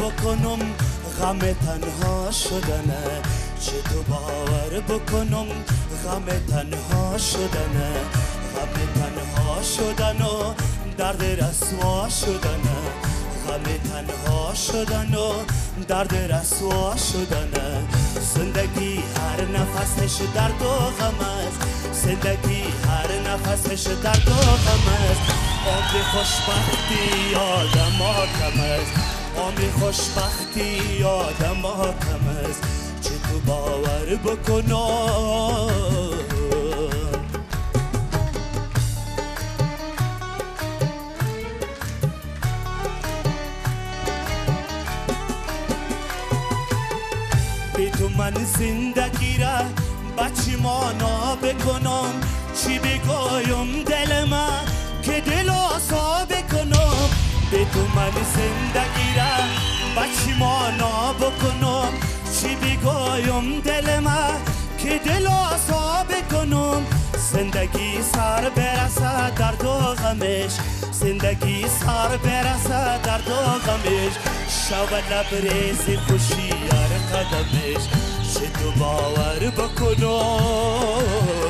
بکنم غم تنها شدنه چه تو باور بکنم غم تنها شدنه غم تنها شدن و درد رسوا شدنه غم تنها شدن و درد رسوا شدنه زندگی هر نفسش درد و غم است زندگی هر نفسش درد و غم است عمر خوشبختی آدم کم است عمر خوشبختی آدم کم است چه تو باور بکنم بی تو من زندگی را بچی مانا بکنم چی بگویم دل من که دل آسا بکنم بی تو من زندگی را بچی مانا بکنم چی بگویم دل من که دل آسا بکنم زندگی سر برسه درد و غمش زندگی سر برسه درد و غمش شب لبریز خوشی هر قدمش چه تو باور بکنم